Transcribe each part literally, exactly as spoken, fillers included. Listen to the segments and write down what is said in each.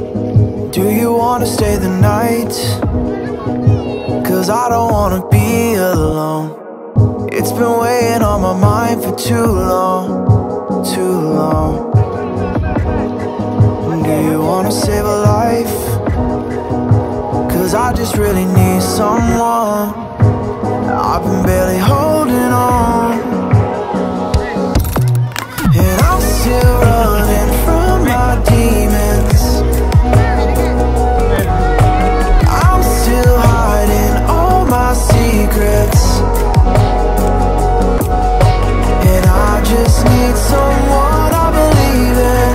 Do you wanna stay the night? Cause I don't wanna be alone. It's been weighing on my mind for too long, too long. Do you wanna save a life? Cause I just really need someone. I've been barely holding on, and I'm still running from my demons. I'm still hiding all my secrets, and I just need someone I believe in.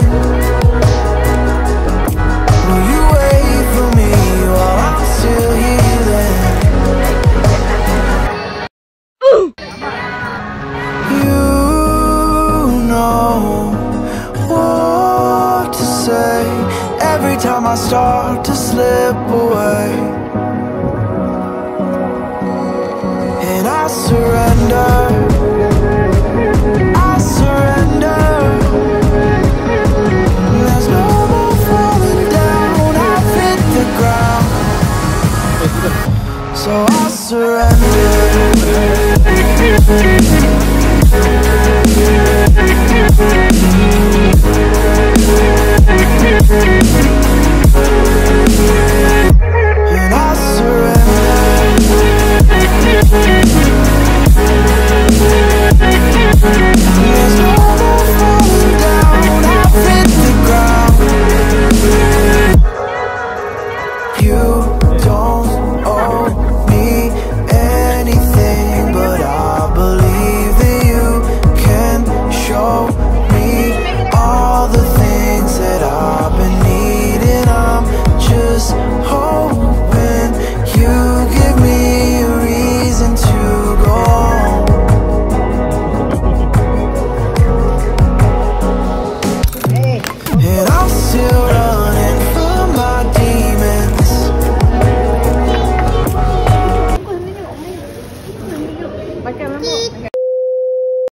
Will you wait for me while I'm still healing? You know what to say every time I start to slip away, and I surrender, I surrender. There's no more falling down, I've hit the ground, so I surrender. And I surrender. There's no more falling down, I've hit the ground. You don't owe me anything, but I believe that you can show me all the things that I've been needing. I'm just hoping you give me a reason to go on. And I'm still